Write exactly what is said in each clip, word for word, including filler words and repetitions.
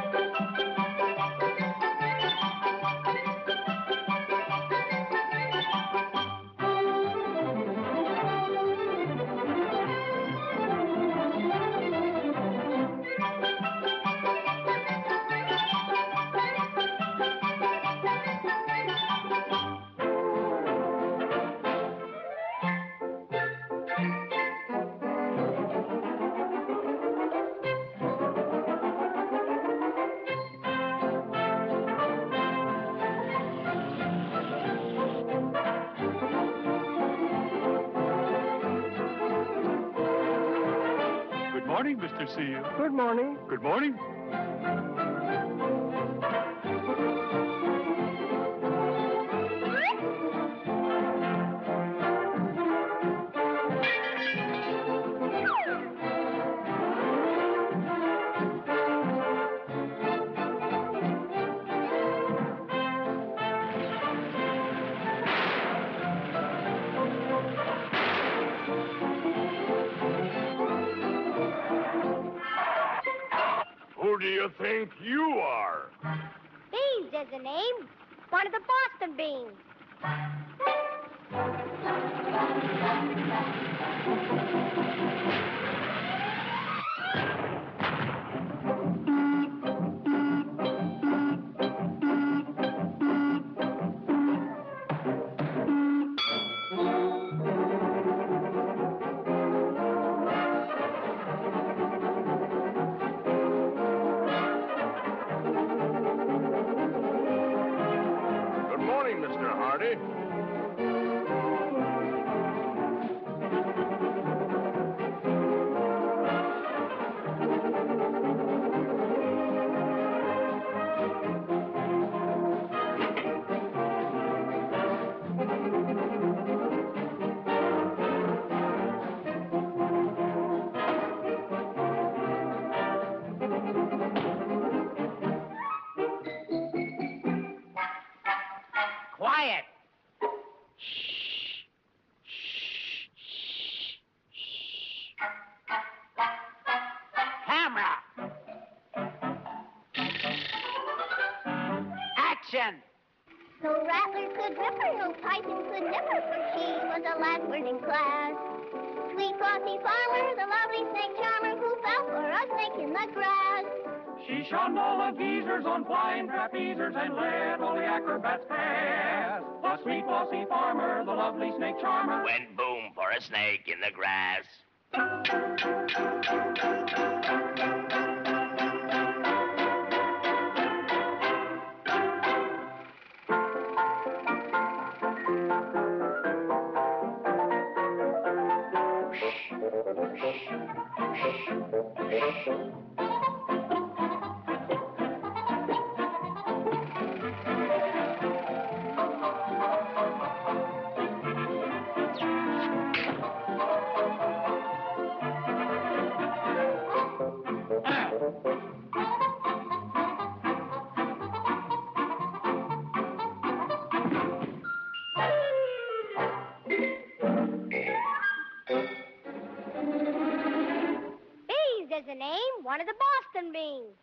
Good morning, Mister Seal. Good morning. Good morning. Who do you think you are? Beans is the name. One of the Boston beans. Good morning, Mister Hardy. Quiet. Camera. Action. No rattler could rip her, no python could nip her, for she was a lad learning class. Sweet Frosty Farmer, the lovely snake charmer, who fell for a snake in the grass. She shunned all the geezers on flying trapezers and let all the acrobats pass. The sweet Flossie Farmer, the lovely snake charmer, Went boom for a snake in the grass. Beans is the name. One of the Boston beans.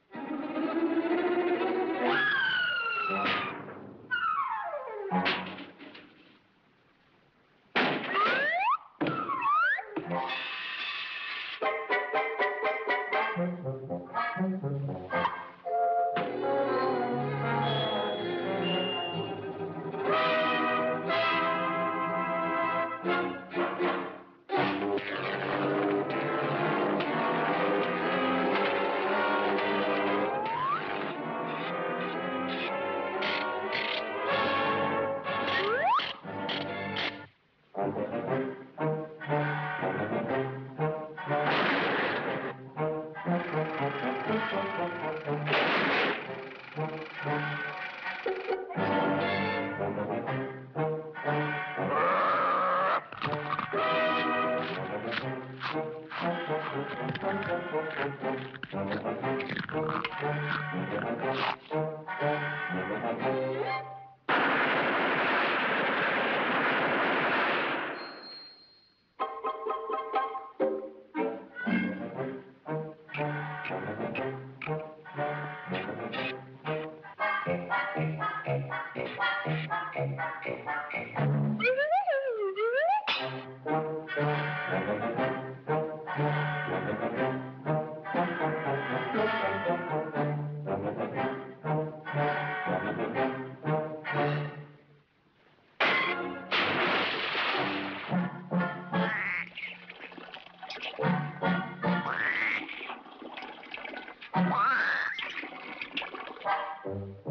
Wow.